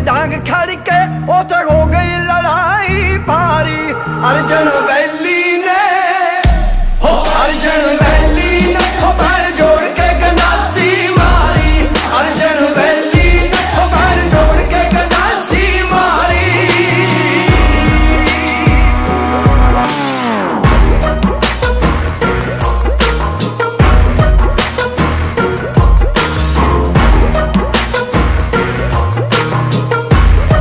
डांग खड़ के उथे हो गई लड़ाई भारी। अर्जुन